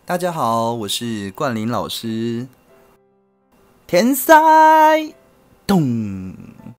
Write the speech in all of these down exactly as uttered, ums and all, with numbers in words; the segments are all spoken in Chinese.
大家好，我是冠霖老师。天塞咚！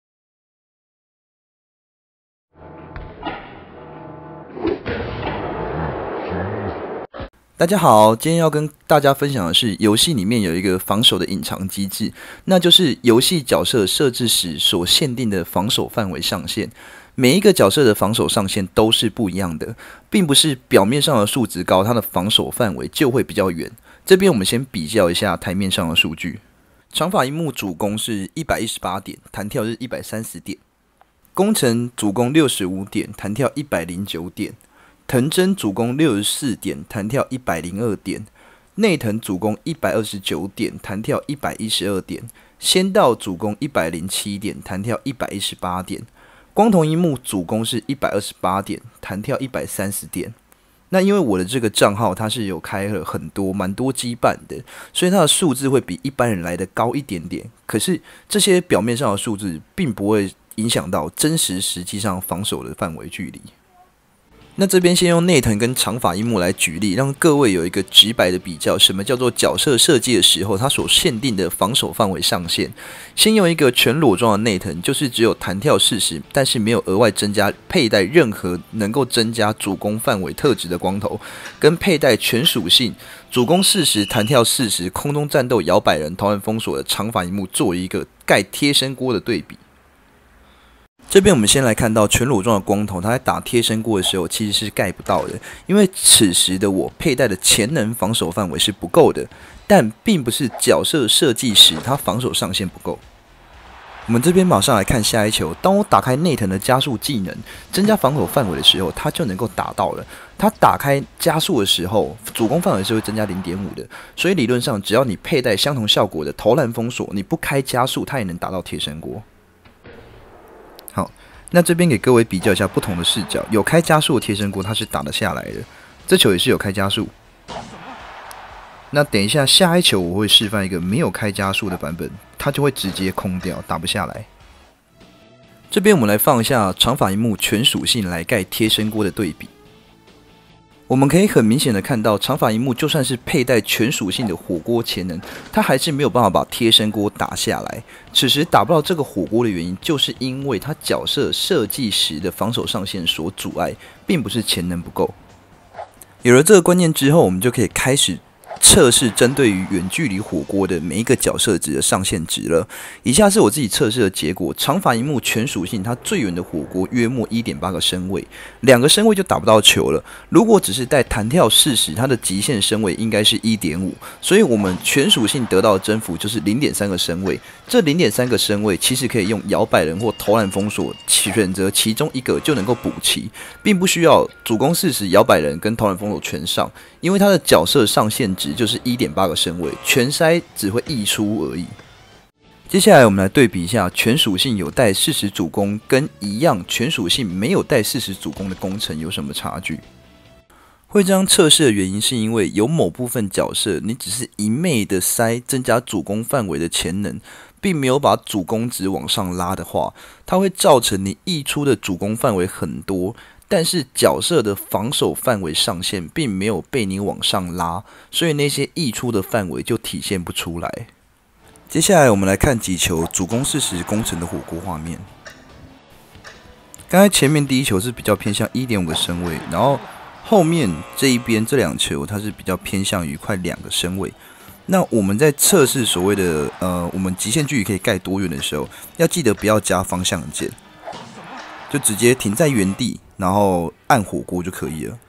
大家好，今天要跟大家分享的是，游戏里面有一个防守的隐藏机制，那就是游戏角色设置时所限定的防守范围上限。每一个角色的防守上限都是不一样的，并不是表面上的数值高，它的防守范围就会比较远。这边我们先比较一下台面上的数据。长发樱木主攻是一百一十八点，弹跳是一百三十点；宫城主攻六十五点，弹跳一百零九点；藤真主攻六十四点，弹跳一百零二点；内藤主攻一百二十九点，弹跳一百一十二点；仙道主攻一百零七点，弹跳一百一十八点。光瞳樱木主攻是一百二十八点，弹跳一百三十点。那因为我的这个账号它是有开了很多蛮多羁绊的，所以它的数字会比一般人来的高一点点。可是这些表面上的数字并不会影响到真实实际上防守的范围距离。那这边先用内藤跟长发樱木来举例，让各位有一个直白的比较，什么叫做角色设计的时候它所限定的防守范围上限。先用一个全裸装的内藤，就是只有弹跳四十，但是没有额外增加佩戴任何能够增加主攻范围特质的光头，跟佩戴全属性主攻四十、弹跳四十、空中战斗摇摆人、投篮封锁的长发樱木做一个盖贴身锅的对比。这边我们先来看到全裸装的光头，他在打贴身锅的时候其实是盖不到的，因为此时的我佩戴的潜能防守范围是不够的，但并不是角色设计时他防守上限不够。我们这边马上来看下一球，当我打开内藤的加速技能，增加防守范围的时候，他就能够打到了。他打开加速的时候，主攻范围是会增加 零点五 的，所以理论上只要你佩戴相同效果的投篮封锁，你不开加速，他也能打到贴身锅。好，那这边给各位比较一下不同的视角，有开加速的贴身锅它是打得下来的，这球也是有开加速。那等一下下一球我会示范一个没有开加速的版本，它就会直接空掉，打不下来。这边我们来放一下长发樱木全属性来盖贴身锅的对比。我们可以很明显的看到，长发樱木就算是佩戴全属性的火锅潜能，他还是没有办法把贴身锅打下来。此时打不到这个火锅的原因，就是因为他角色设计时的防守上限所阻碍，并不是潜能不够。有了这个观念之后，我们就可以开始测试针对于远距离火锅的每一个角色值的上限值了。以下是我自己测试的结果：长发樱木全属性，它最远的火锅约莫 一点八 个身位，两个身位就打不到球了。如果只是带弹跳四十，它的极限身位应该是 一点五， 所以我们全属性得到的增幅就是 零点三 个身位。这 零点三 个身位其实可以用摇摆人或投篮封锁选择其中一个就能够补齐，并不需要主攻四十、摇摆人跟投篮封锁全上，因为它的角色上限值就是 一点八 个身位，全筛只会溢出而已。接下来我们来对比一下全属性有带四十主攻跟一样全属性没有带四十主攻的攻城有什么差距。会这样测试的原因是因为有某部分角色你只是一昧的塞增加主攻范围的潜能，并没有把主攻值往上拉的话，它会造成你溢出的主攻范围很多，但是角色的防守范围上限并没有被你往上拉，所以那些溢出的范围就体现不出来。接下来我们来看几球主攻四十攻城的火锅画面。刚才前面第一球是比较偏向 一点五 个身位，然后后面这一边这两球它是比较偏向于快两个身位。那我们在测试所谓的呃我们极限距离可以盖多远的时候，要记得不要加方向键，就直接停在原地，然后按火锅就可以了。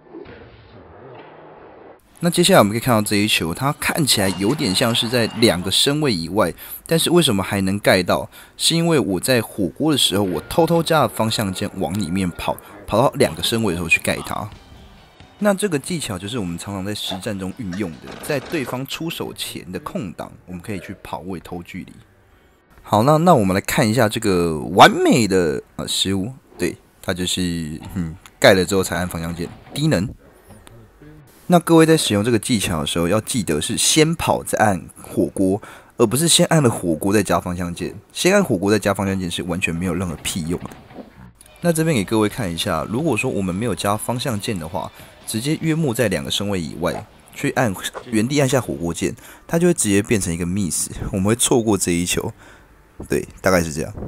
那接下来我们可以看到这一球，它看起来有点像是在两个身位以外，但是为什么还能盖到？是因为我在火锅的时候，我偷偷加了方向键往里面跑，跑到两个身位的时候去盖它。那这个技巧就是我们常常在实战中运用的，在对方出手前的空档，我们可以去跑位偷距离。好，那那我们来看一下这个完美的呃失误，对，它就是嗯盖了之后才按方向键，低能。那各位在使用这个技巧的时候，要记得是先跑再按火锅，而不是先按了火锅再加方向键。先按火锅再加方向键是完全没有任何屁用的。那这边给各位看一下，如果说我们没有加方向键的话，直接约莫在两个身位以外， 去按原地按下火锅键，它就会直接变成一个 miss， 我们会错过这一球。对，大概是这样。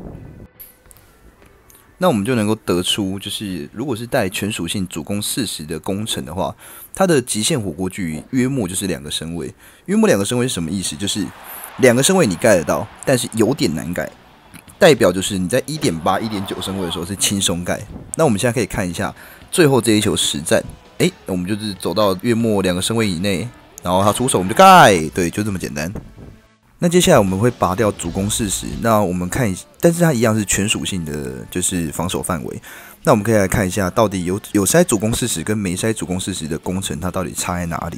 那我们就能够得出，就是如果是带全属性主攻四十的工程的话，它的极限火锅距离约莫就是两个身位。约莫两个身位是什么意思？就是两个身位你盖得到，但是有点难盖，代表就是你在 一点八、一点九 身位的时候是轻松盖。那我们现在可以看一下最后这一球实战，哎、欸，我们就是走到约莫两个身位以内，然后他出手我们就盖，对，就这么简单。那接下来我们会拔掉主攻四十，那我们看一，但是它一样是全属性的，就是防守范围。那我们可以来看一下，到底有有筛主攻四十跟没筛主攻四十的工程，它到底差在哪里？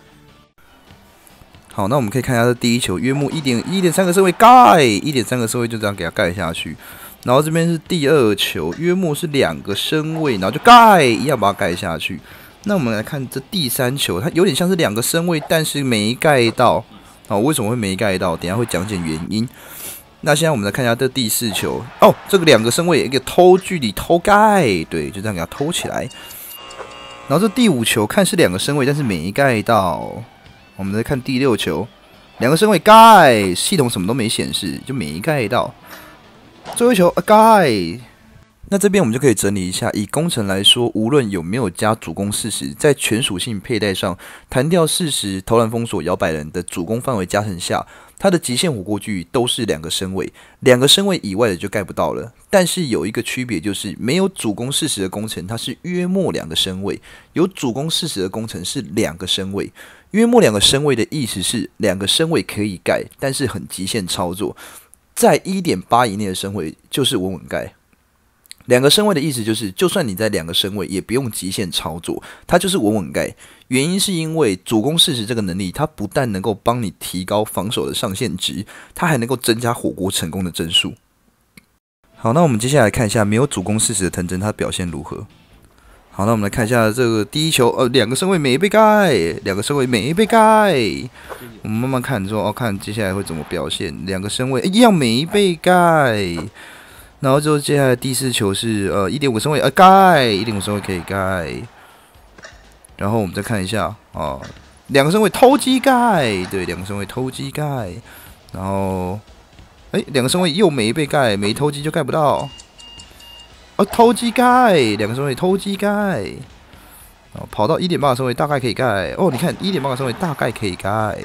好，那我们可以看一下这第一球，约莫一点一点三个身位盖，一点三个身位就这样给它盖下去。然后这边是第二球，约莫是两个身位，然后就盖，一样把它盖下去。那我们来看这第三球，它有点像是两个身位，但是没盖到。好，为什么会没盖到？等一下会讲解原因。那现在我们来看一下这第四球哦，这个两个身位一个偷距离偷盖，对，就这样给它偷起来。然后这第五球看是两个身位，但是没盖到。我们再看第六球，两个身位盖，系统什么都没显示，就没盖到。最后一球啊盖。那这边我们就可以整理一下，以工程来说，无论有没有加主攻四十，在全属性佩戴上，弹跳四十、投篮封锁、摇摆人的主攻范围加成下，它的极限火锅距离都是两个身位，两个身位以外的就盖不到了。但是有一个区别，就是没有主攻四十的工程，它是约莫两个身位；有主攻四十的工程是两个身位。约莫两个身位的意思是，两个身位可以盖，但是很极限操作，在 一点八 以内的身位就是稳稳盖。两个身位的意思就是，就算你在两个身位，也不用极限操作，它就是稳稳盖。原因是因为主攻四十这个能力，它不但能够帮你提高防守的上限值，它还能够增加火锅成功的帧数。好，那我们接下来看一下没有主攻四十的藤真，它表现如何？好，那我们来看一下这个第一球，呃，两个身位没被盖，两个身位没被盖。我们慢慢看之后，哦，看接下来会怎么表现。两个身位一样没被盖。然后就接下来第四球是呃 一点五 身位，呃盖 一点五 身位可以盖。然后我们再看一下哦，两个身位偷鸡盖，对，两个身位偷鸡盖。然后哎，两个身位又没被盖，没偷鸡就盖不到。哦，偷鸡盖，两个身位偷鸡盖。然后跑到 一点八 的身位大概可以盖。哦，你看 一点八 的身位大概可以盖。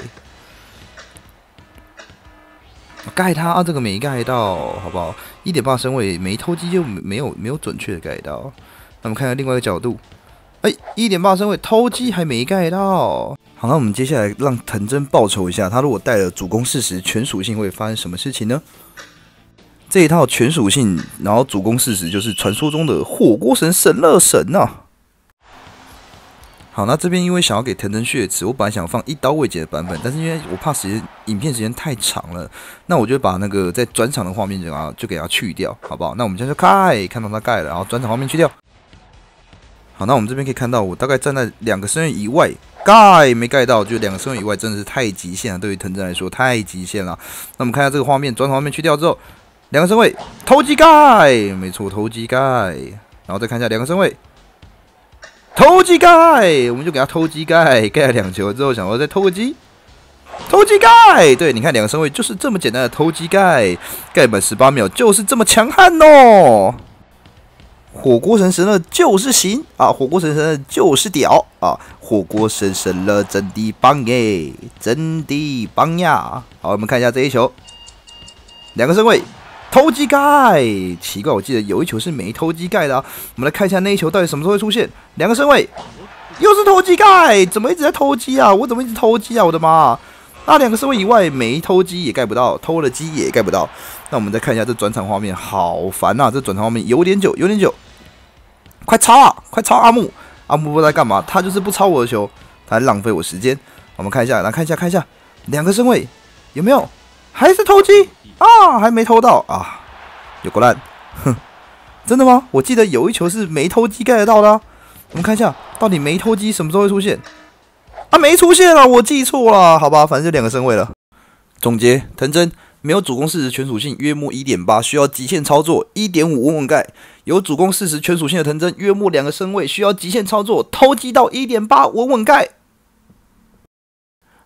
盖它啊，这个没盖到，好不好？ 一点八 身位没偷鸡就没有没有准确的盖到。那我们看看另外一个角度，哎、欸， 一点八 身位偷鸡还没盖到。好，那我们接下来让藤真报仇一下，他如果带了主攻四十全属性会发生什么事情呢？这一套全属性，然后主攻四十就是传说中的火锅神神乐神呐、啊。好，那这边因为想要给藤真血池，我本来想放一刀未解的版本，但是因为我怕时间影片时间太长了，那我就把那个在转场的画面就给它就给它去掉，好不好？那我们现在就盖，看到它盖了，然后转场画面去掉。好，那我们这边可以看到，我大概站在两个身位以外，盖没盖到，就两个身位以外真的是太极限了，对于藤真来说太极限了。那我们看一下这个画面，转场画面去掉之后，两个身位偷鸡盖，没错，偷鸡盖，然后再看一下两个身位。偷鸡盖，我们就给他偷鸡盖，盖了两球之后，想说再偷个鸡，偷鸡盖，对，你看两个身位就是这么简单的偷鸡盖，盖满十八秒就是这么强悍哦。火锅神神了就是行啊，火锅神神了就是屌啊，火锅神神了真的棒耶，真的棒呀。好，我们看一下这一球，两个身位。偷鸡盖，奇怪，我记得有一球是没偷鸡盖的啊。我们来看一下那一球到底什么时候会出现。两个身位，又是偷鸡盖，怎么一直在偷鸡啊？我怎么一直偷鸡啊？我的妈！那两个身位以外没偷鸡也盖不到，偷了鸡也盖不到。那我们再看一下这转场画面，好烦啊！这转场画面有点久，有点久，快抄啊！快抄阿木！阿木不知道在干嘛，他就是不抄我的球，他在浪费我时间。我们看一下，来看一下，看一下两个身位有没有？还是偷鸡啊？还没偷到啊？有够烂！哼，真的吗？我记得有一球是没偷鸡盖得到的、啊。我们看一下，到底没偷鸡什么时候会出现？啊，没出现了，我记错了，好吧，反正就两个身位了。总结：藤真没有主攻四十全属性，约莫 一点八，需要极限操作 一点五 稳稳盖；有主攻四十全属性的藤真，约莫两个身位，需要极限操作偷鸡到 一点八 稳稳盖。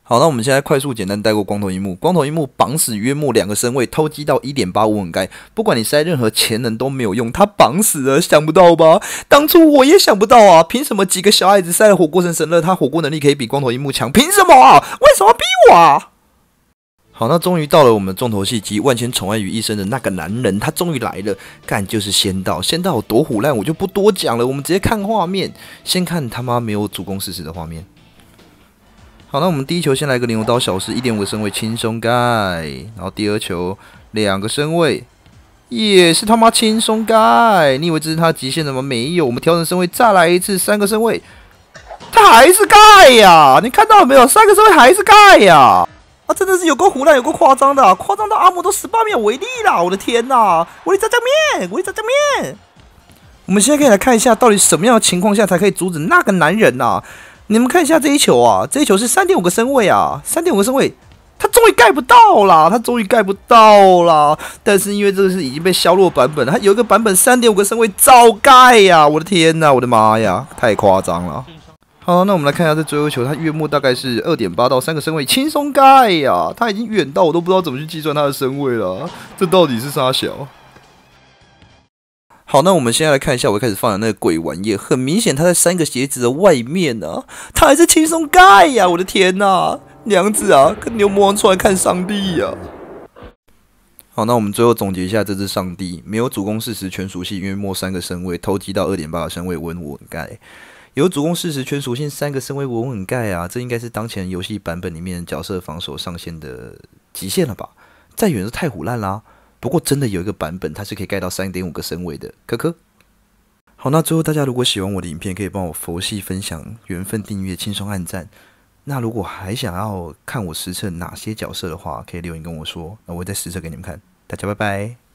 好，那我们现在快速简单带过光头樱木。光头樱木绑死约莫两个身位，偷鸡到 一点八 文稳盖，不管你塞任何潜能都没有用，他绑死了，想不到吧？当初我也想不到啊，凭什么几个小矮子塞了火锅神神乐，他火锅能力可以比光头樱木强？凭什么啊？为什么逼我啊？好，那终于到了我们重头戏集万千宠爱于一身的那个男人，他终于来了，干就是仙道，仙道有多唬烂我就不多讲了，我们直接看画面，先看他妈没有主攻事实的画面。好，那我们第一球先来个灵活刀小试， 一点五 个身位轻松盖，然后第二球两个身位也是他妈轻松盖，你以为这是他极限的吗？没有，我们调整身位再来一次，三个身位，他还是盖呀！你看到了没有？三个身位还是盖呀！啊，真的是有够胡乱，有够夸张的、啊，夸张到阿姆都十八秒为例啦！我的天哪，我的炸酱面，我的炸酱面！我们现在可以来看一下，到底什么样的情况下才可以阻止那个男人呐、啊？你们看一下这一球啊，这一球是 三点五 个身位啊 ，三点五 个身位，他终于盖不到啦，他终于盖不到啦。但是因为这个是已经被削弱版本，他有一个版本 三点五 个身位照盖呀！我的天哪，我的妈呀，太夸张了。好，那我们来看一下这最后一球，它月末大概是 二点八 到三个身位，轻松盖呀！他已经远到我都不知道怎么去计算他的身位了，这到底是啥小？好，那我们现在来看一下我一开始放的那个鬼玩意，很明显它在三个鞋子的外面啊，它还是轻松盖呀！我的天哪，娘子啊，跟牛魔王出来看上帝呀！好，那我们最后总结一下这只上帝，没有主攻事实全属性，约莫三个身位，偷鸡到 二点八 的身位稳稳盖。有主攻事实全属性三个身位稳稳盖啊，这应该是当前游戏版本里面角色防守上限的极限了吧？再远就太唬烂啦。不过真的有一个版本，它是可以盖到 三点五 个身位的，可可。好，那最后大家如果喜欢我的影片，可以帮我佛系分享、缘分订阅、轻松按赞。那如果还想要看我实测哪些角色的话，可以留言跟我说，那我会再实测给你们看。大家拜拜。